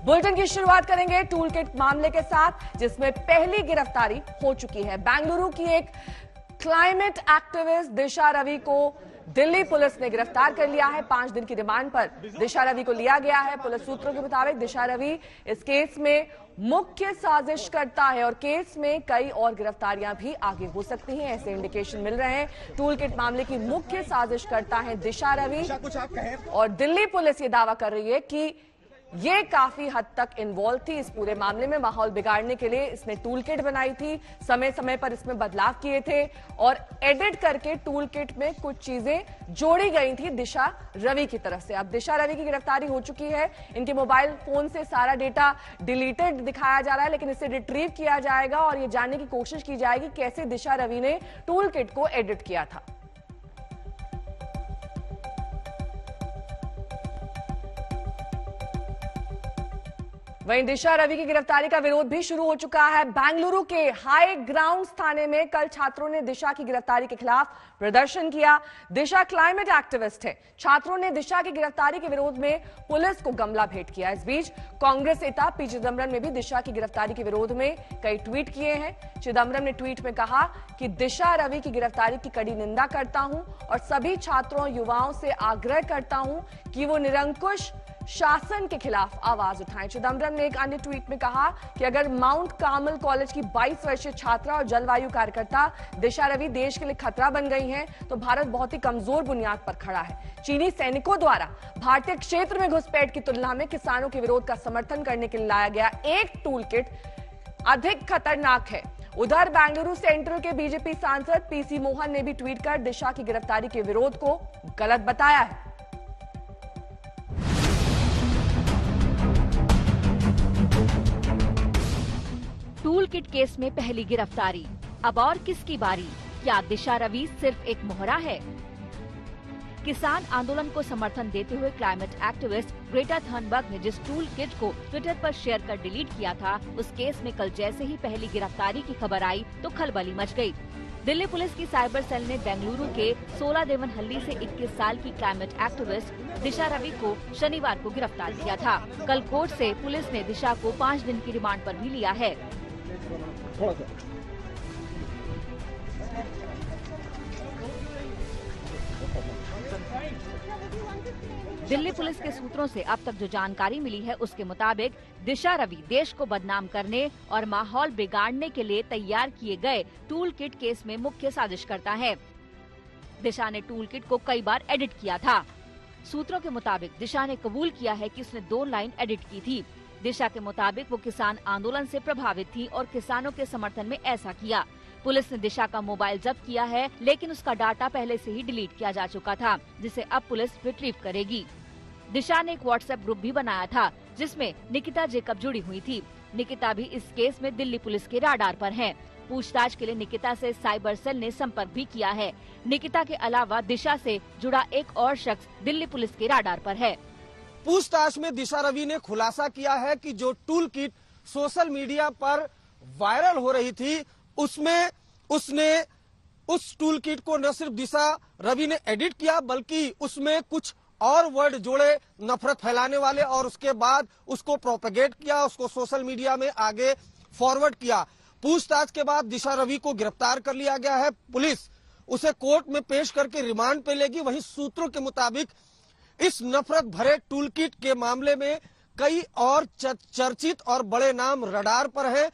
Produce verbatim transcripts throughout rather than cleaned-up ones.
Bulletin की शुरुआत करेंगे टूल किट मामले के साथ, जिसमें पहली गिरफ्तारी हो चुकी है। बेंगलुरु की एक क्लाइमेट एक्टिविस्ट दिशा रवि को दिल्ली पुलिस ने गिरफ्तार कर लिया है। पांच दिन की रिमांड पर दिशा रवि को लिया गया है। पुलिस सूत्रों के मुताबिक दिशा रवि इस केस में मुख्य साजिश करता है और केस में कई और गिरफ्तारियां भी आगे हो सकती हैं, ऐसे इंडिकेशन मिल रहे हैं। टूल किट मामले की मुख्य साजिश करता है दिशा रवि और दिल्ली पुलिस ये दावा कर रही है कि ये काफी हद तक इन्वॉल्व थी इस पूरे मामले में। माहौल बिगाड़ने के लिए इसने टूल किट बनाई थी, समय समय पर इसमें बदलाव किए थे और एडिट करके टूल किट में कुछ चीजें जोड़ी गई थी दिशा रवि की तरफ से। अब दिशा रवि की गिरफ्तारी हो चुकी है। इनके मोबाइल फोन से सारा डेटा डिलीटेड दिखाया जा रहा है, लेकिन इसे रिट्रीव किया जाएगा और ये जानने की कोशिश की जाएगी कैसे दिशा रवि ने टूल किट को एडिट किया था। वहीं दिशा रवि की गिरफ्तारी का विरोध भी शुरू हो चुका है। बेंगलुरु के हाई ग्राउंड थाने में कल छात्रों ने दिशा की गिरफ्तारी के खिलाफ प्रदर्शन किया। दिशा क्लाइमेट एक्टिविस्ट है। छात्रों ने दिशा की गिरफ्तारी के विरोध में पुलिस को गमला भेंट किया। इस बीच कांग्रेस नेता पी चिदंबरम ने भी दिशा की गिरफ्तारी के विरोध में कई ट्वीट किए हैं। चिदंबरम ने ट्वीट में कहा कि दिशा रवि की गिरफ्तारी की कड़ी निंदा करता हूं और सभी छात्रों युवाओं से आग्रह करता हूं कि वो निरंकुश शासन के खिलाफ आवाज उठाएं। चिदंबरम ने एक अन्य ट्वीट में कहा कि अगर माउंट कार्मल कॉलेज की बाईस वर्षीय छात्रा और जलवायु कार्यकर्ता दिशा रवि देश के लिए खतरा बन गई हैं, तो भारत बहुत ही कमजोर बुनियाद पर खड़ा है। चीनी सैनिकों द्वारा भारतीय क्षेत्र में घुसपैठ की तुलना में किसानों के विरोध का समर्थन करने के लिए लाया गया एक टूल किट अधिक खतरनाक है। उधर बेंगलुरु सेंट्रल के बीजेपी सांसद पीसी मोहन ने भी ट्वीट कर दिशा की गिरफ्तारी के विरोध को गलत बताया है। टूल किट केस में पहली गिरफ्तारी, अब और किसकी बारी? क्या दिशा रवि सिर्फ एक मोहरा है? किसान आंदोलन को समर्थन देते हुए क्लाइमेट एक्टिविस्ट ग्रेटा थर्नबर्ग ने जिस टूल किट को ट्विटर पर शेयर कर डिलीट किया था, उस केस में कल जैसे ही पहली गिरफ्तारी की खबर आई तो खलबली मच गई। दिल्ली पुलिस की साइबर सेल ने बेंगलुरु के सोलह देवनहल्ली से इक्कीस साल की क्लाइमेट एक्टिविस्ट दिशा रवि को शनिवार को गिरफ्तार किया था। कल कोर्ट से पुलिस ने दिशा को पाँच दिन की रिमांड पर भी लिया है। दिल्ली पुलिस के सूत्रों से अब तक जो जानकारी मिली है उसके मुताबिक दिशा रवि देश को बदनाम करने और माहौल बिगाड़ने के लिए तैयार किए गए टूल किट केस में मुख्य साजिश करता है। दिशा ने टूल किट को कई बार एडिट किया था। सूत्रों के मुताबिक दिशा ने कबूल किया है कि उसने दो लाइन एडिट की थी। दिशा के मुताबिक वो किसान आंदोलन से प्रभावित थी और किसानों के समर्थन में ऐसा किया। पुलिस ने दिशा का मोबाइल जब्त किया है, लेकिन उसका डाटा पहले से ही डिलीट किया जा चुका था, जिसे अब पुलिस रिट्रीव करेगी। दिशा ने एक व्हाट्सएप ग्रुप भी बनाया था, जिसमें निकिता जेकब जुड़ी हुई थी। निकिता भी इस केस में दिल्ली पुलिस के राडार पर है। पूछताछ के लिए निकिता से साइबर सेल ने संपर्क भी किया है। निकिता के अलावा दिशा से जुड़ा एक और शख्स दिल्ली पुलिस के राडार पर है। पूछताछ में दिशा रवि ने खुलासा किया है कि जो tool kit social media viral वायरल हो रही थी, उसमें उसने उस टूल किट को न सिर्फ दिशा रवि ने एडिट किया, बल्कि उसमें कुछ और वर्ड जोड़े नफरत फैलाने वाले और उसके बाद उसको प्रोपेगेट किया, उसको सोशल मीडिया में आगे फॉरवर्ड किया। पूछताछ के बाद दिशा रवि को गिरफ्तार कर लिया गया है। पुलिस उसे कोर्ट में पेश करके रिमांड पे लेगी। वहीं सूत्रों के मुताबिक इस नफरत भरे टूल किट के मामले में कई और चर्चित और बड़े नाम रडार पर हैं।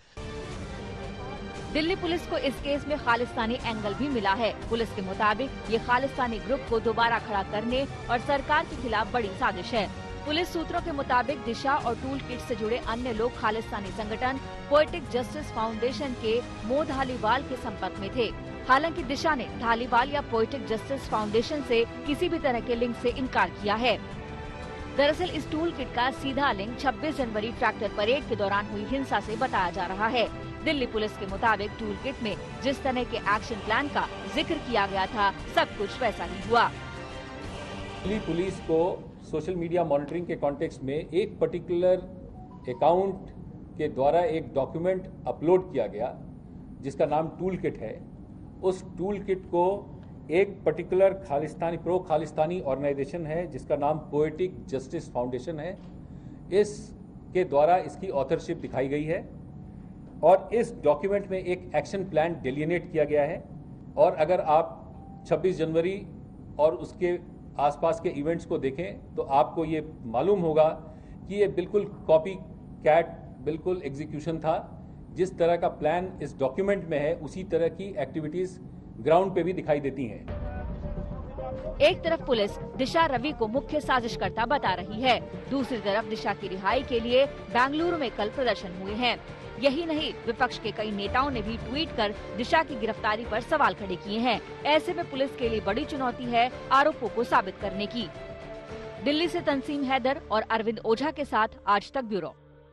दिल्ली पुलिस को इस केस में खालिस्तानी एंगल भी मिला है। पुलिस के मुताबिक ये खालिस्तानी ग्रुप को दोबारा खड़ा करने और सरकार के खिलाफ बड़ी साजिश है। पुलिस सूत्रों के मुताबिक दिशा और टूल किट से जुड़े अन्य लोग खालिस्तानी संगठन पोएटिक जस्टिस फाउंडेशन के मो धालीवाल के संपर्क में थे। हालांकि दिशा ने धालीवाल या पोएटिक जस्टिस फाउंडेशन से किसी भी तरह के लिंक से इनकार किया है। दरअसल इस टूल किट का सीधा लिंक छब्बीस जनवरी ट्रैक्टर परेड के दौरान हुई हिंसा से बताया जा रहा है। दिल्ली पुलिस के मुताबिक टूल किट में जिस तरह के एक्शन प्लान का जिक्र किया गया था, सब कुछ वैसा ही हुआ। दिल्ली पुलिस को सोशल मीडिया मॉनिटरिंग के कॉन्टेक्स्ट में एक पर्टिकुलर अकाउंट के द्वारा एक डॉक्यूमेंट अपलोड किया गया जिसका नाम टूल किट है। उस टूल किट को एक particular Khalistani pro Khalistani organisation है जिसका नाम पोएटिक जस्टिस फाउंडेशन है। इस के द्वारा इसकी ऑथरशिप दिखाई गई है और इस डॉक्यूमेंट में एक एक्शन प्लान डिलिनेट किया गया है। और अगर आप छब्बीस जनवरी और उसके आसपास के इवेंट्स को देखें तो आपको ये मालूम होगा कि ये बिल्कुल कॉपी कैट बिल्कुल एग्जीक्यूशन था। जिस तरह का प्लान इस डॉक्यूमेंट में है उसी तरह की एक्टिविटीज ग्राउंड पे भी दिखाई देती हैं। एक तरफ पुलिस दिशा रवि को मुख्य साजिशकर्ता बता रही है, दूसरी तरफ दिशा की रिहाई के लिए बेंगलुरु में कल प्रदर्शन हुए हैं। यही नहीं, विपक्ष के कई नेताओं ने भी ट्वीट कर दिशा की गिरफ्तारी पर सवाल खड़े किए हैं। ऐसे में पुलिस के लिए बड़ी चुनौती है आरोपों को साबित करने की। दिल्ली से तंसीम हैदर और अरविंद ओझा के साथ आज तक ब्यूरो।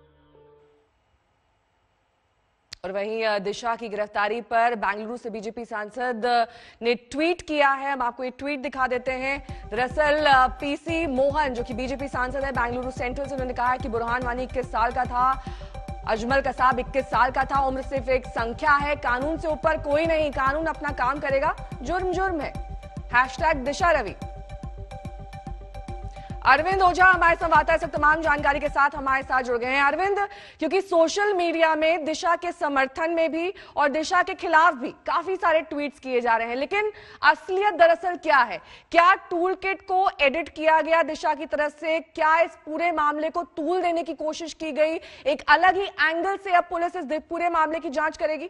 और वहीं दिशा की गिरफ्तारी पर बेंगलुरु से बीजेपी सांसद ने ट्वीट किया है। हम आपको एक ट्वीट दिखा देते हैं। दरअसल पीसी मोहन जो कि बीजेपी सांसद है बेंगलुरु सेंट्रल से, उन्होंने कहा है कि बुरहान वानी इक्कीस साल का था, अजमल कसाब इक्कीस साल का था। उम्र सिर्फ एक संख्या है, कानून से ऊपर कोई नहीं, कानून अपना काम करेगा, जुर्म जुर्म है। हैशटैग दिशा रवि। अरविंद ओझा हमारे संवाददाता इस तमाम जानकारी के साथ हमारे साथ जुड़ गए हैं। अरविंद, क्योंकि सोशल मीडिया में दिशा के समर्थन में भी और दिशा के खिलाफ भी काफी सारे ट्वीट्स किए जा रहे हैं, लेकिन असलियत दरअसल क्या है? क्या टूल किट को एडिट किया गया दिशा की तरफ से? क्या इस पूरे मामले को तूल देने की कोशिश की गई? एक अलग ही एंगल से अब पुलिस इस पूरे मामले की जांच करेगी?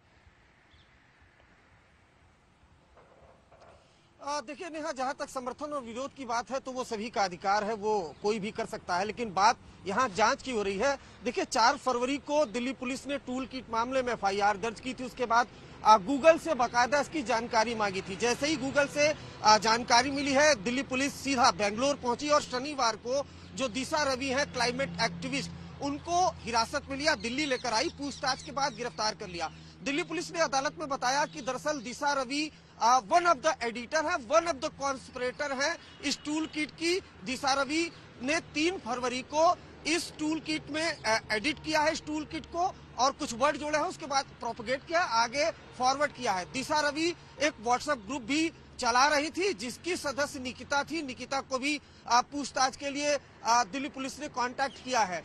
देखिए नेहा, जहां तक समर्थन और विरोध की बात है तो वो सभी का अधिकार है, वो कोई भी कर सकता है, लेकिन बात यहां जांच की हो रही है। देखिए चार फरवरी को दिल्ली पुलिस ने टूल किट मामले में एफ आई आर दर्ज की थी। उसके बाद गूगल से बाकायदा इसकी जानकारी मांगी थी। जैसे ही गूगल से जानकारी मिली है, दिल्ली पुलिस सीधा बेंगलोर पहुंची और शनिवार को जो दिशा रवि है क्लाइमेट एक्टिविस्ट, उनको हिरासत में लिया, दिल्ली लेकर आई, पूछताछ के बाद गिरफ्तार कर लिया। दिल्ली पुलिस ने अदालत में बताया कि दरअसल Disha Ravi one of the editor है, वन ऑफ द कॉन्स्पिरेटर है इस टूल किट की। दिशा रवि ने तीन फरवरी को इस टूल किट में एडिट किया है, इस टूल किट को, और कुछ वर्ड जोड़े हैं, उसके बाद प्रोपगेट किया, आगे फॉरवर्ड किया है। दिशा रवि एक व्हाट्सएप ग्रुप भी चला रही थी जिसकी सदस्य निकिता थी। निकिता को भी पूछताछ के लिए दिल्ली पुलिस ने कांटेक्ट किया है।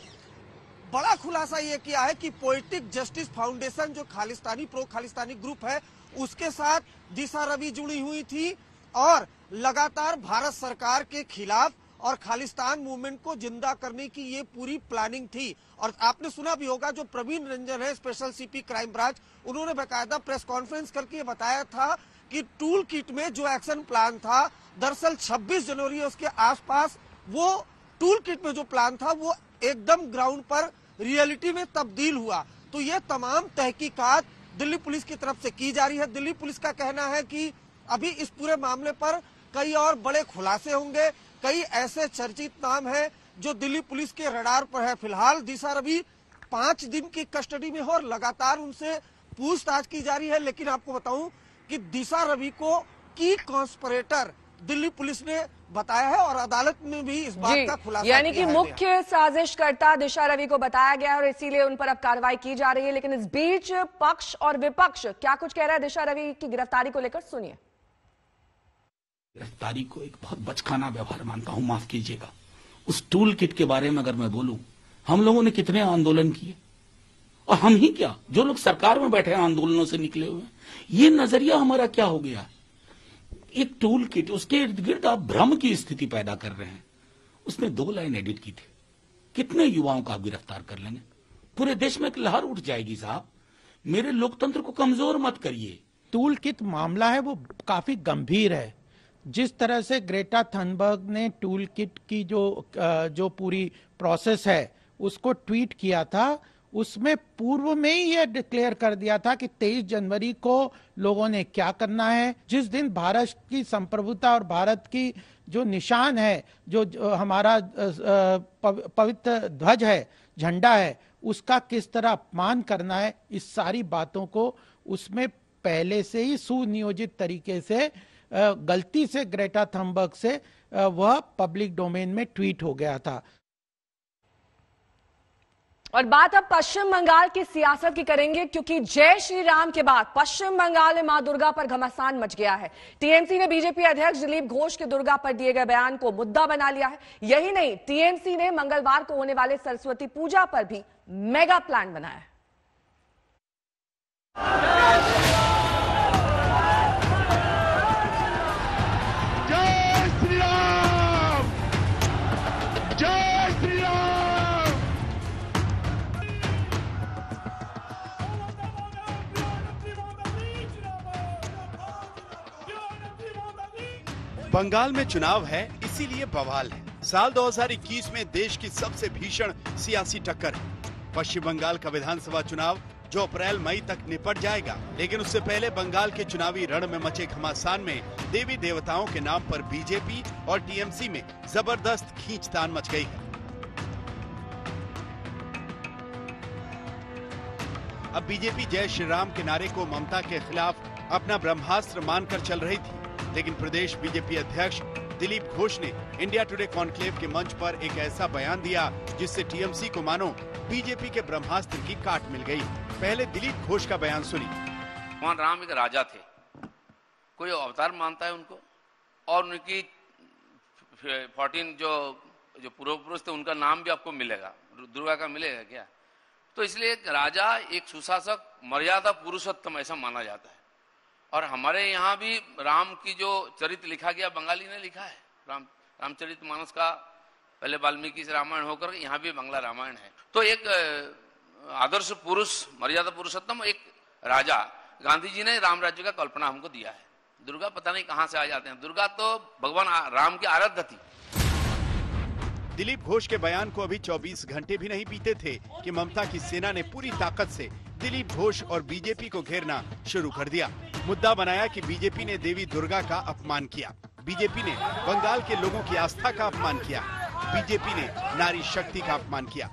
बड़ा खुलासा ये किया है कि पोएटिक जस्टिस फाउंडेशन जो खालिस्तानी प्रो खालिस्तानी ग्रुप है उसके साथ दिशा रवि जुड़ी हुई थी और लगातार भारत सरकार के खिलाफ और खालिस्तान मूवमेंट को जिंदा करने की ये पूरी प्लानिंग थी। और आपने सुना भी होगा, जो प्रवीण रंजन है स्पेशल सीपी क्राइम ब्रांच, उन्होंने बाकायदा प्रेस कॉन्फ्रेंस करके बताया था कि टूल किट में जो एक्शन प्लान था, दरअसल छब्बीस जनवरी उसके आसपास वो टूल किट में जो प्लान था वो एकदम ग्राउंड पर रियलिटी में तब्दील हुआ। तो ये तमाम तहकीकात दिल्ली पुलिस की तरफ से की जा रही है। दिल्ली पुलिस का कहना है कि अभी इस पूरे मामले पर कई और बड़े खुलासे होंगे। कई ऐसे चर्चित नाम हैं जो दिल्ली पुलिस के रडार पर है। फिलहाल दिशा रवि पांच दिन की कस्टडी में हो और लगातार उनसे पूछताछ की जा रही है। लेकिन आपको बताऊं कि दिशा रवि को की कॉन्स्पिरेटर दिल्ली पुलिस ने बताया है और अदालत में भी इस बात का खुलासा यानी कि मुख्य साजिशकर्ता दिशा रवि को बताया गया है और इसीलिए उन पर अब कार्रवाई की जा रही है। लेकिन इस बीच पक्ष और विपक्ष क्या कुछ कह रहा है दिशा रवि की गिरफ्तारी को लेकर, सुनिए। गिरफ्तारी को एक बहुत बचकाना व्यवहार मानता हूं, माफ कीजिएगा। उस टूल किट के बारे में अगर मैं बोलूं, हम लोगों ने कितने आंदोलन किए और हम ही क्या, जो लोग सरकार में बैठे आंदोलनों से निकले हुए, ये नजरिया हमारा क्या हो गया? एक टूल किट, उसके इर्द गिर्द आप भ्रम की स्थिति पैदा कर रहे हैं। उसने दो लाइन एडिट की थी, कितने युवाओं का आप गिरफ्तार कर लेंगे? पूरे देश में एक लहर उठ जाएगी। साहब, मेरे लोकतंत्र को कमजोर मत करिए। टूल किट मामला है वो काफी गंभीर है। जिस तरह से ग्रेटा थनबर्ग ने टूल किट की जो जो पूरी प्रोसेस है उसको ट्वीट किया था, उसमें पूर्व में ही यह डिक्लेयर कर दिया था कि तेईस जनवरी को लोगों ने क्या करना है। जिस दिन भारत की संप्रभुता और भारत की जो निशान है, जो, जो हमारा पवित्र ध्वज है, झंडा है, उसका किस तरह अपमान करना है, इस सारी बातों को उसमें पहले से ही सुनियोजित तरीके से गलती से ग्रेटा थनबर्ग से वह पब्लिक डोमेन में ट्वीट हो गया था। और बात अब पश्चिम बंगाल की सियासत की करेंगे, क्योंकि जय श्री राम के बाद पश्चिम बंगाल में मां दुर्गा पर घमासान मच गया है। टीएमसी ने बीजेपी अध्यक्ष दिलीप घोष के दुर्गा पर दिए गए बयान को मुद्दा बना लिया है। यही नहीं, टीएमसी ने मंगलवार को होने वाले सरस्वती पूजा पर भी मेगा प्लान बनाया है। जय श्री राम, जय श्री राम। बंगाल में चुनाव है, इसीलिए बवाल है। साल दो हज़ार इक्कीस में देश की सबसे भीषण सियासी टक्कर है। पश्चिम बंगाल का विधानसभा चुनाव जो अप्रैल मई तक निपट जाएगा, लेकिन उससे पहले बंगाल के चुनावी रण में मचे घमासान में देवी देवताओं के नाम पर बीजेपी और टीएमसी में जबरदस्त खींचतान मच गई है। अब बीजेपी जय श्री राम के नारे को ममता के खिलाफ अपना ब्रह्मास्त्र मानकर चल रही थी, लेकिन प्रदेश बीजेपी अध्यक्ष दिलीप घोष ने इंडिया टुडे कॉन्क्लेव के मंच पर एक ऐसा बयान दिया जिससे टीएमसी को मानो बीजेपी के ब्रह्मास्त्र की काट मिल गई। पहले दिलीप घोष का बयान सुनी। भगवान राम एक राजा थे, कोई अवतार मानता है उनको, और उनकी फोर्टीन जो जो पूर्व पुरुष थे उनका नाम भी आपको मिलेगा, दुर्गा का मिलेगा क्या? तो इसलिए एक राजा, एक सुशासक, मर्यादा पुरुषोत्तम ऐसा माना जाता है। और हमारे यहाँ भी राम की जो चरित्र लिखा गया बंगाली ने लिखा है, राम रामचरित मानस का पहले वाल्मीकि से रामायण होकर यहाँ भी बांग्ला रामायण है। तो एक आदर्श पुरुष, मर्यादा पुरुषोत्तम एक राजा, गांधी जी ने राम राज्य का कल्पना हमको दिया है। दुर्गा पता नहीं कहाँ से आ जाते हैं, दुर्गा तो भगवान राम की आराध्य थी। दिलीप घोष के बयान को अभी चौबीस घंटे भी नहीं बीते थे कि ममता की सेना ने पूरी ताकत से दिलीप घोष और बीजेपी को घेरना शुरू कर दिया। मुद्दा बनाया कि बीजेपी ने देवी दुर्गा का अपमान किया, बीजेपी ने बंगाल के लोगों की आस्था का अपमान किया, बीजेपी ने नारी शक्ति का अपमान किया,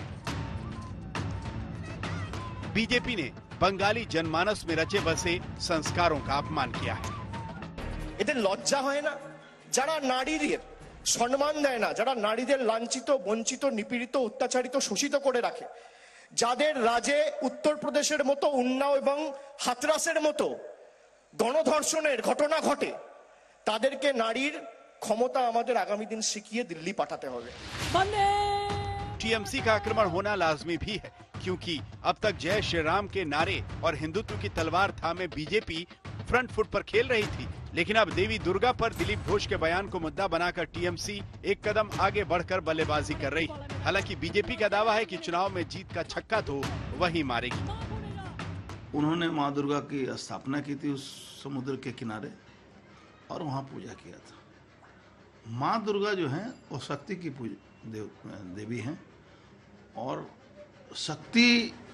बीजेपी ने बंगाली जनमानस में रचे बसे संस्कारों का अपमान किया है। এদের লজ্জা হয় না যারা নারীদের সম্মান দেয় না, যারা নারীদের লাঞ্ছিত, বঞ্চিত, নিপীড়িত, অত্যাচারিত, শোষিত করে রাখে, যাদের রাজে উত্তরপ্রদেশের মতো উন্নাও এবং হাতরাসের মতো গণধর্ষণের ঘটনা ঘটে, তাদেরকে নারীর ক্ষমতা আমাদের আগামী দিন শিখিয়ে দিল্লি পাঠাতে হবে। टीएमसी का आक्रमण होना लाजमी भी है, क्योंकि अब तक जय श्री राम के नारे और हिंदुत्व की तलवार थामे बीजेपी फ्रंट फुट पर खेल रही थी। लेकिन अब देवी दुर्गा पर दिलीप घोष के बयान को मुद्दा बनाकर टीएमसी एक कदम आगे बढ़कर बल्लेबाजी कर रही है। हालांकि बीजेपी का दावा है कि चुनाव में जीत का छक्का तो वही मारेगी। उन्होंने माँ दुर्गा की स्थापना की थी उस समुद्र के किनारे और वहाँ पूजा किया था। माँ दुर्गा जो है वो शक्ति की देव, देवी हैं, और शक्ति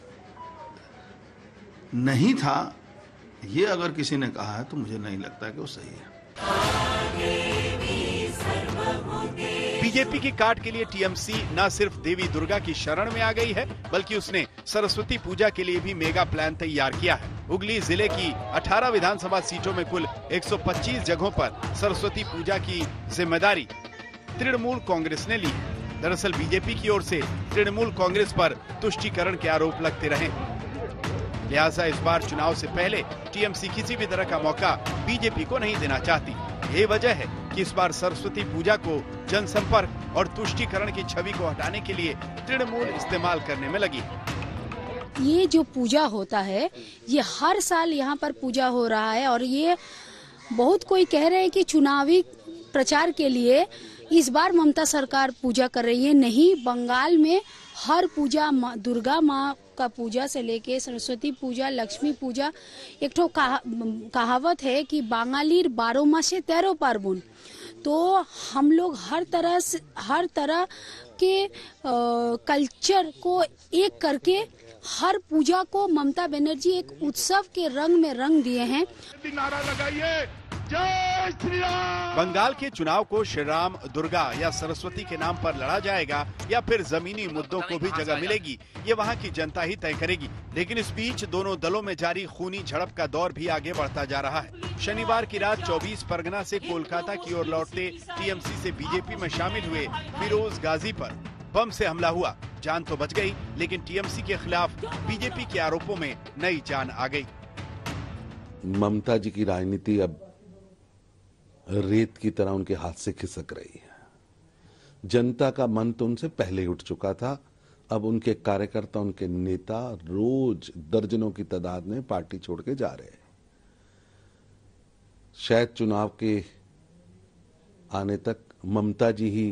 नहीं था ये अगर किसी ने कहा है तो मुझे नहीं लगता कि वो सही है। बीजेपी की काट के लिए टीएमसी न सिर्फ देवी दुर्गा की शरण में आ गई है, बल्कि उसने सरस्वती पूजा के लिए भी मेगा प्लान तैयार किया है। हुगली जिले की अठारह विधानसभा सीटों में कुल एक सौ पच्चीस जगहों पर सरस्वती पूजा की जिम्मेदारी तृणमूल कांग्रेस ने ली है। दरअसल बीजेपी की ओर से तृणमूल कांग्रेस पर तुष्टीकरण के आरोप लगते रहे, लिहाजा इस बार चुनाव से पहले टीएमसी किसी भी तरह का मौका बीजेपी को नहीं देना चाहती। यही वजह है कि इस बार सरस्वती पूजा को जनसंपर्क और तुष्टीकरण की छवि को हटाने के लिए तृणमूल इस्तेमाल करने में लगी। ये जो पूजा होता है, ये हर साल यहाँ पर पूजा हो रहा है, और ये बहुत कोई कह रहे हैं कि चुनावी प्रचार के लिए इस बार ममता सरकार पूजा कर रही है। नहीं, बंगाल में हर पूजा, दुर्गा माँ का पूजा से लेके सरस्वती पूजा, लक्ष्मी पूजा, एक ठो कहा, कहावत है कि बांगालीर बारह मासे तेरह पार्वण। तो हम लोग हर तरह से, हर तरह के कल्चर को एक करके हर पूजा को ममता बनर्जी एक उत्सव के रंग में रंग दिए हैं। नारा लगाइए, जय श्री राम। बंगाल के चुनाव को श्री राम, दुर्गा या सरस्वती के नाम पर लड़ा जाएगा या फिर जमीनी मुद्दों को भी जगह मिलेगी, ये वहाँ की जनता ही तय करेगी। लेकिन इस बीच दोनों दलों में जारी खूनी झड़प का दौर भी आगे बढ़ता जा रहा है। शनिवार की रात चौबीस परगना से कोलकाता की ओर लौटते टीएमसी से बीजेपी में शामिल हुए फिरोज गाजी पर बम से हमला हुआ। जान तो बच गई, लेकिन टीएमसी के खिलाफ बीजेपी के आरोपों में नई जान आ गई। ममता जी की राजनीति अब रेत की तरह उनके हाथ से खिसक रही है। जनता का मन तो उनसे पहले ही उठ चुका था। अब उनके कार्यकर्ता, उनके नेता रोज दर्जनों की तादाद में पार्टी छोड़ के जा रहे हैं। शायद चुनाव के आने तक ममता जी ही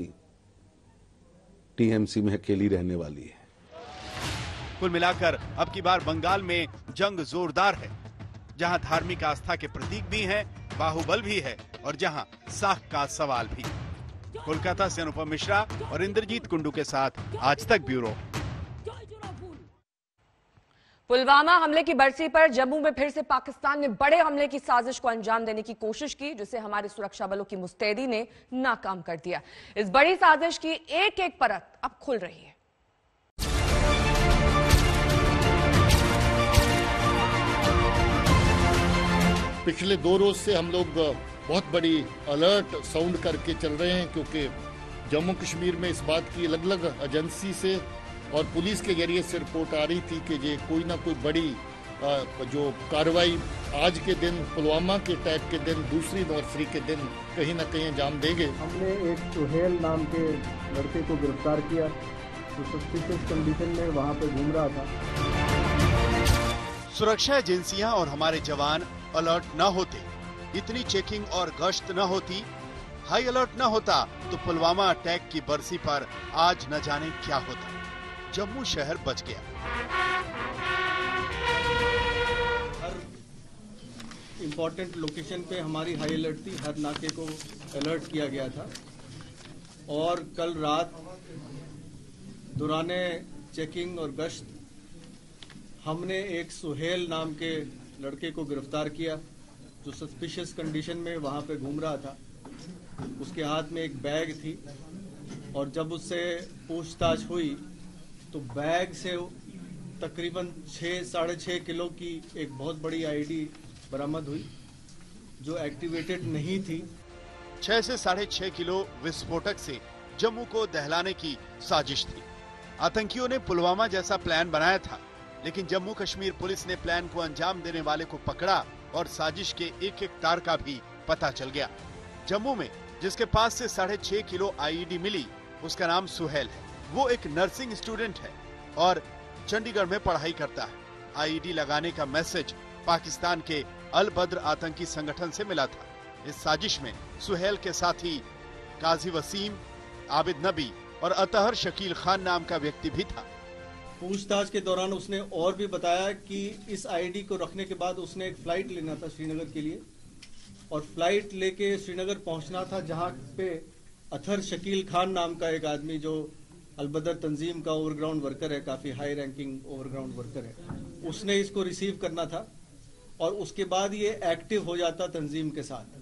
टीएमसी में अकेली रहने वाली है। कुल मिलाकर अब की बार बंगाल में जंग जोरदार है, जहां धार्मिक आस्था के प्रतीक भी हैं, बाहुबल भी है और जहां साख का सवाल भी। कोलकाता से अनुपम मिश्रा और इंद्रजीत कुंडू के साथ आज तक ब्यूरो। पुलवामा हमले की बरसी पर जम्मू में फिर से पाकिस्तान ने बड़े हमले की साजिश को अंजाम देने की कोशिश की, जिसे हमारे सुरक्षा बलों की मुस्तैदी ने नाकाम कर दिया। इस बड़ी साजिश की एक एक परत अब खुल रही है। पिछले दो रोज से हम लोग बहुत बड़ी अलर्ट साउंड करके चल रहे हैं, क्योंकि जम्मू कश्मीर में इस बात की अलग अलग एजेंसी से और पुलिस के जरिए से रिपोर्ट आ रही थी कि ये कोई ना कोई बड़ी जो कार्रवाई आज के दिन, पुलवामा के अटैक के दिन, दूसरी एनिवर्सरी के दिन कहीं ना कहीं अंजाम देंगे। हमने एक सुहेल नाम के लड़के को गिरफ्तार किया, जो सस्पिशियस कंडीशन में वहाँ पे घूम रहा था। सुरक्षा एजेंसियां और हमारे जवान अलर्ट न होते, इतनी चेकिंग और गश्त न होती, हाई अलर्ट न होता, तो पुलवामा अटैक की बरसी पर आज न जाने क्या होता। जम्मू शहर बच गया। हर इम्पोर्टेंट लोकेशन पे हमारी हाई अलर्ट थी, हर नाके को अलर्ट किया गया था। और कल रात दौराने चेकिंग और गश्त हमने एक सुहेल नाम के लड़के को गिरफ्तार किया, जो सस्पिशियस कंडीशन में वहां पे घूम रहा था। उसके हाथ में एक बैग थी और जब उससे पूछताछ हुई तो बैग से तकरीबन छः साढ़े छः किलो की एक बहुत बड़ी आईडी बरामद हुई, जो एक्टिवेटेड नहीं थी। छह से साढ़े छह किलो विस्फोटक से जम्मू को दहलाने की साजिश थी। आतंकियों ने पुलवामा जैसा प्लान बनाया था, लेकिन जम्मू कश्मीर पुलिस ने प्लान को अंजाम देने वाले को पकड़ा और साजिश के एक एक तार का भी पता चल गया। जम्मू में जिसके पास से साढ़े छह किलो आईईडी मिली, उसका नाम सुहेल है। वो एक नर्सिंग स्टूडेंट है और चंडीगढ़ में पढ़ाई करता है। आईईडी लगाने का मैसेज पाकिस्तान के अल बद्र आतंकी संगठन से मिला था। इस साजिश में सुहेल के साथी काजी वसीम, आबिद नबी और अतहर शकील खान नाम का व्यक्ति भी था। पूछताछ के दौरान उसने और भी बताया कि इस आईडी को रखने के बाद उसने एक फ्लाइट लेना था श्रीनगर के लिए, और फ्लाइट लेके श्रीनगर पहुंचना था, जहां पे अतहर शकील खान नाम का एक आदमी, जो अलबदर तंजीम का ओवरग्राउंड वर्कर है, काफी हाई रैंकिंग ओवरग्राउंड वर्कर है, उसने इसको रिसीव करना था और उसके बाद ये एक्टिव हो जाता तंजीम के साथ।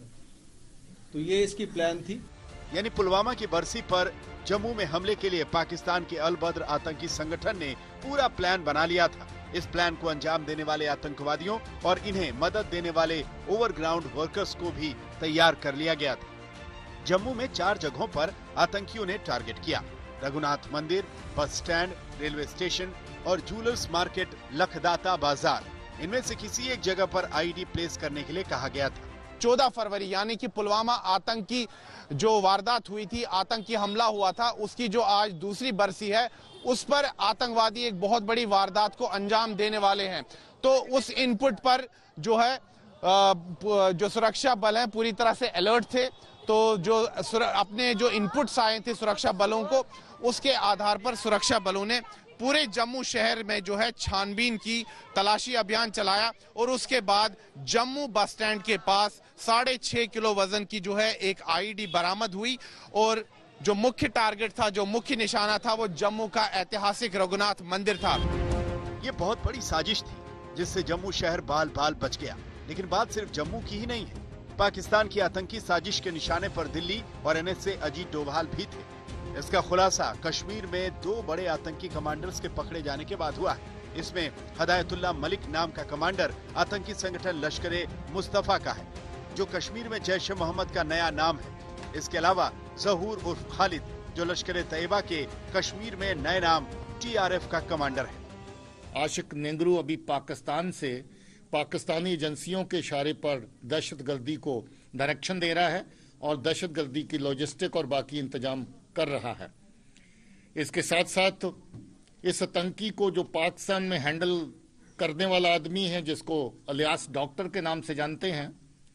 तो ये इसकी प्लान थी। यानी पुलवामा की बरसी पर जम्मू में हमले के लिए पाकिस्तान के अल बद्र आतंकी संगठन ने पूरा प्लान बना लिया था। इस प्लान को अंजाम देने वाले आतंकवादियों और इन्हें मदद देने वाले ओवरग्राउंड वर्कर्स को भी तैयार कर लिया गया था। जम्मू में चार जगहों पर आतंकियों ने टारगेट किया: Raghunath Mandir, bus stand, railway station और जूलर्स मार्केट, लखदाता बाजार। इनमें से किसी एक जगह पर आईडी प्लेस करने के लिए कहा गया था। चौदह फरवरी यानी कि पुलवामा आतंकी जो वारदात हुई थी, आतंकी हमला हुआ था, उसकी जो आज दूसरी बरसी है, उस पर आतंकवादी एक बहुत बड़ी वारदात को अंजाम देने वाले हैं। तो उस इनपुट पर जो है जो सुरक्षा बल हैं पूरी तरह से अलर्ट थे। तो जो अपने जो इनपुट्स आए थे सुरक्षा बलों को, उसके आधार पर सुरक्षा बलों ने पूरे जम्मू शहर में जो है छानबीन की, तलाशी अभियान चलाया और उसके बाद जम्मू बस स्टैंड के पास साढ़े छह किलो वजन की जो है एक आईडी बरामद हुई। और जो मुख्य टारगेट था, जो मुख्य निशाना था, वो जम्मू का ऐतिहासिक रघुनाथ मंदिर था। ये बहुत बड़ी साजिश थी जिससे जम्मू शहर बाल बाल बच गया। लेकिन बात सिर्फ जम्मू की ही नहीं है। पाकिस्तान की आतंकी साजिश के निशाने पर दिल्ली और एनएसए अजीत डोभाल भी थे। इसका खुलासा कश्मीर में दो बड़े आतंकी कमांडर्स के पकड़े जाने के बाद हुआ है। इसमें हदायतुल्लाह मलिक नाम का कमांडर आतंकी संगठन लश्कर मुस्तफा का है, जो कश्मीर में जैश ए मोहम्मद का नया नाम है। इसके अलावा जहूर उर्फ खालिद, जो लश्कर तैयबा के कश्मीर में नए नाम टीआरएफ का कमांडर है। आशिक नेंगरू अभी पाकिस्तान से पाकिस्तानी एजेंसियों के इशारे पर दहशतगर्दी को डायरेक्शन दे रहा है और दहशतगर्दी की लॉजिस्टिक और बाकी इंतजाम कर रहा है। इसके साथ साथ इस आतंकी को जो पाकिस्तान में हैंडल करने वाला आदमी है, जिसको अलियास डॉक्टर के नाम से जानते हैं,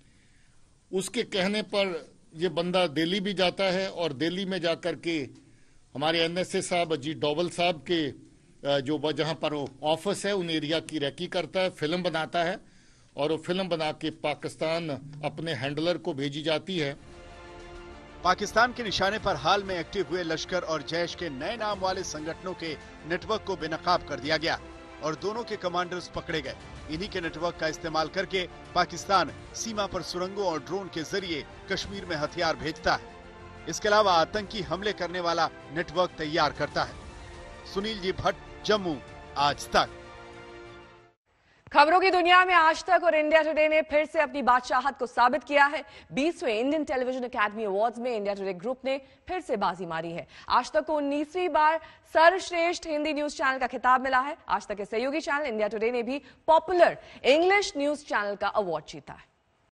उसके कहने पर यह बंदा दिल्ली भी जाता है और दिल्ली में जाकर के हमारे एनएसए साहब अजीत डोवल साहब के जो जहां पर ऑफिस है उन एरिया की रैकी करता है, फिल्म बनाता है और वो फिल्म बना के पाकिस्तान अपने हैंडलर को भेजी जाती है। पाकिस्तान के निशाने पर हाल में एक्टिव हुए लश्कर और जैश के नए नाम वाले संगठनों के नेटवर्क को बेनकाब कर दिया गया और दोनों के कमांडर्स पकड़े गए। इन्हीं के नेटवर्क का इस्तेमाल करके पाकिस्तान सीमा पर सुरंगों और ड्रोन के जरिए कश्मीर में हथियार भेजता है। इसके अलावा आतंकी हमले करने वाला नेटवर्क तैयार करता है। सुनील जी भट्ट, जम्मू, आज तक। खबरों की दुनिया में आज तक और इंडिया टुडे ने फिर से अपनी बादशाहत को साबित किया है। बीसवें इंडियन टेलीविजन अकेडमी अवार्ड्स में इंडिया टुडे ग्रुप ने फिर से बाजी मारी है। आज तक को उन्नीसवीं बार सर्वश्रेष्ठ हिंदी न्यूज चैनल का खिताब मिला है। आज तक के सहयोगी चैनल इंडिया टुडे ने भी पॉपुलर इंग्लिश न्यूज चैनल का अवार्ड जीता है।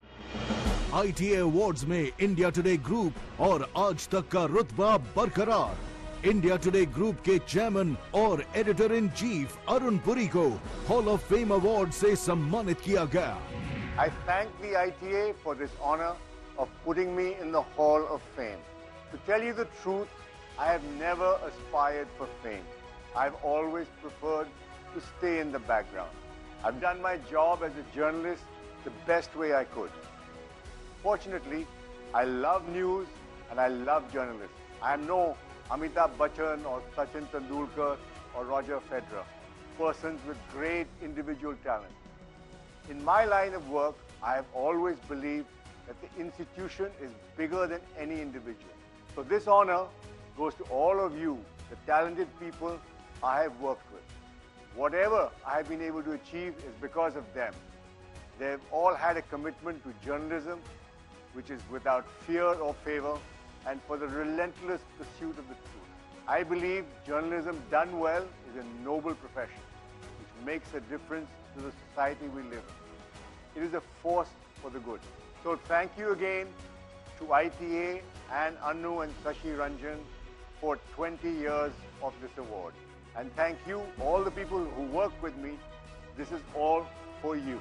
आईटीए अवार्ड्स में इंडिया टुडे ग्रुप और आज तक का रुतबा बरकरार। इंडिया टुडे ग्रुप के चेयरमैन और editor in chief Aroon Purie को हॉल ऑफ फेम अवार्ड से सम्मानित किया गया। I thank the I T A for this honor of putting me in the hall of fame. To tell you the truth, I have never aspired for fame. I've always preferred to stay in the background. I've done my job as a journalist the best way I could. Fortunately, I love news and I love journalists. I am no Amitabh Bachchan or Sachin Tendulkar or Roger Federer, persons with great individual talent. In my line of work, I have always believed that the institution is bigger than any individual. So this honor goes to all of you, the talented people I have worked with. Whatever I have been able to achieve is because of them. They have all had a commitment to journalism, which is without fear or favor, and for the relentless pursuit of the truth. I believe journalism done well is a noble profession, which makes a difference to the society we live in. It is a force for the good. So thank you again to I T A and Anu and Sashi Ranjan for twenty years of this award. And thank you, all the people who work with me. This is all for you.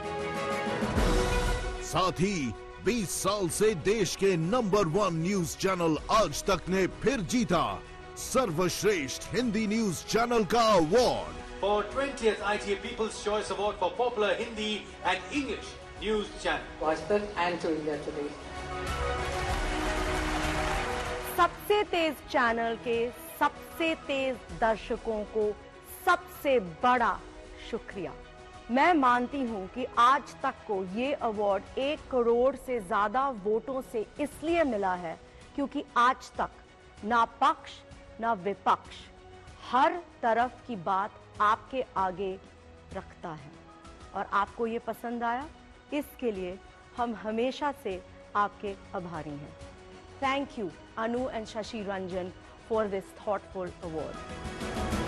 साथ ही बीस साल से देश के number one news channel आज तक ने फिर जीता सर्वश्रेष्ठ हिंदी न्यूज चैनल का award. For twentieth I T A People's Choice Award for Popular Hindi and English News Channel. आज तक and to India Today. सबसे तेज चैनल के सबसे तेज दर्शकों को सबसे बड़ा शुक्रिया। मैं मानती हूं कि आज तक को ये अवार्ड एक करोड़ से ज्यादा वोटों से इसलिए मिला है क्योंकि आज तक ना पक्ष ना विपक्ष हर तरफ की बात आपके आगे रखता है और आपको ये पसंद आया, इसके लिए हम हमेशा से आपके आभारी हैं। Thank you Anu and Shashi Ranjan for this thoughtful award.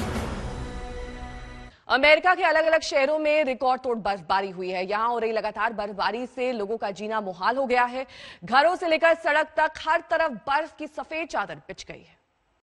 America के अलग अलग शहरों में रिकॉर्ड तोड़ बर्फबारी हुई है। यहां हो रही लगातार बर्फबारी से लोगों का जीना मुहाल हो गया है। घरों से लेकर सड़क तक हर तरफ बर्फ की सफेद चादर बिछ गई है।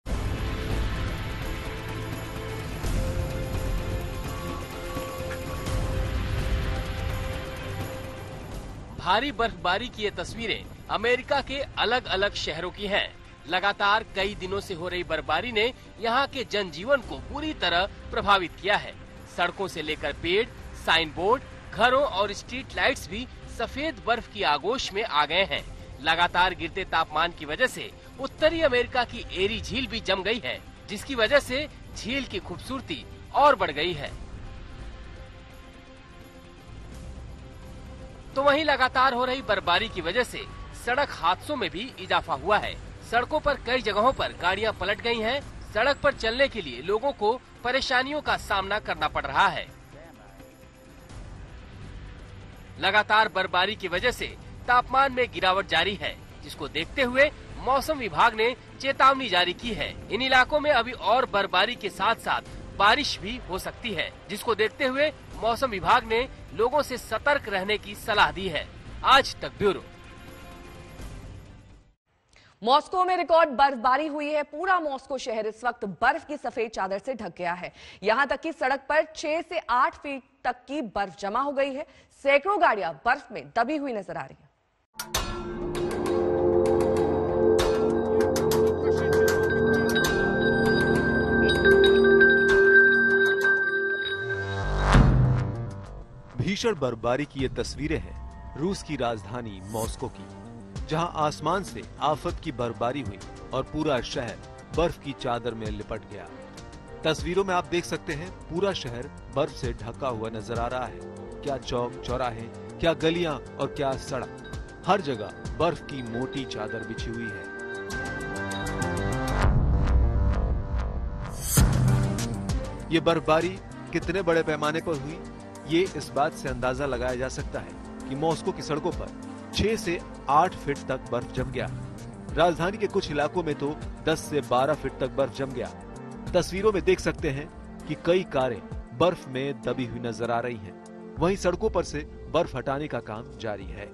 भारी बर्फबारी की ये तस्वीरें अमेरिका के अलग अलग शहरों की हैं। लगातार कई दिनों से हो रही बर्फबारी ने यहाँ के जनजीवन को पूरी तरह प्रभावित किया है। सड़कों से लेकर पेड़, साइन बोर्ड, घरों और स्ट्रीट लाइट्स भी सफेद बर्फ की आगोश में आ गए हैं। लगातार गिरते तापमान की वजह से उत्तरी अमेरिका की एरी झील भी जम गई है, जिसकी वजह से झील की खूबसूरती और बढ़ गई है। तो वहीं लगातार हो रही बर्फबारी की वजह से सड़क हादसों में भी इजाफा हुआ है। सड़कों पर कई जगहों पर गाड़ियां पलट गई हैं। सड़क पर चलने के लिए लोगों को परेशानियों का सामना करना पड़ रहा है। लगातार बर्फबारी की वजह से तापमान में गिरावट जारी है, जिसको देखते हुए मौसम विभाग ने चेतावनी जारी की है। इन इलाकों में अभी और बर्फबारी के साथ साथ बारिश भी हो सकती है, जिसको देखते हुए मौसम विभाग ने लोगों से सतर्क रहने की सलाह दी है। आज तक ब्यूरो। मॉस्को में रिकॉर्ड बर्फबारी हुई है। पूरा मॉस्को शहर इस वक्त बर्फ की सफेद चादर से ढक गया है। यहां तक कि सड़क पर छह से आठ फीट तक की बर्फ जमा हो गई है। सैकड़ों गाड़ियां बर्फ में दबी हुई नजर आ रही हैं। भीषण बर्फबारी की ये तस्वीरें हैं रूस की राजधानी मॉस्को की, जहां आसमान से आफत की बर्फबारी हुई और पूरा शहर बर्फ की चादर में लिपट गया। तस्वीरों में आप देख सकते हैं पूरा शहर बर्फ से ढका हुआ नजर आ रहा है। क्या चौक चौराहे, क्या गलियां और क्या सड़क, हर जगह बर्फ की मोटी चादर बिछी हुई है। ये बर्फबारी कितने बड़े पैमाने पर हुई, ये इस बात से अंदाजा लगाया जा सकता है कि मॉस्को की सड़कों पर छह से आठ फीट तक बर्फ जम गया। राजधानी के कुछ इलाकों में तो दस से बारह फीट तक बर्फ जम गया। तस्वीरों में देख सकते हैं कि कई कारें बर्फ में दबी हुई नजर आ रही हैं। वहीं सड़कों पर से बर्फ हटाने का काम जारी है।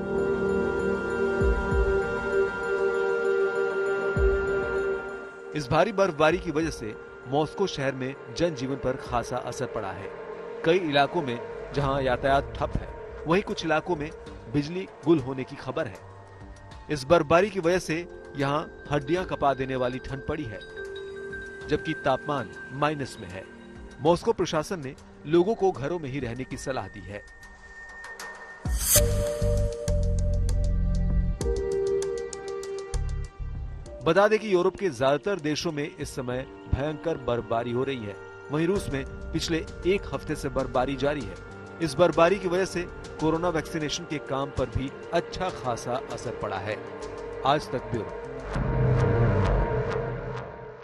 इस भारी बर्फबारी की वजह से मॉस्को शहर में जनजीवन पर खासा असर पड़ा है। कई इलाकों में जहां यातायात ठप है, वहीं कुछ इलाकों में बिजली गुल होने की खबर है। इस बर्फबारी की वजह से यहां हड्डियां कपा देने वाली ठंड पड़ी है, जबकि तापमान माइनस में है। मॉस्को प्रशासन ने लोगों को घरों में ही रहने की सलाह दी है। बता दें कि यूरोप के ज्यादातर देशों में इस समय भयंकर बर्फबारी हो रही है। वहीं रूस में पिछले एक हफ्ते से बर्फबारी जारी है। इस बर्फबारी की वजह से कोरोना वैक्सीनेशन के काम पर भी अच्छा खासा असर पड़ा है। आज तक ब्यूरो।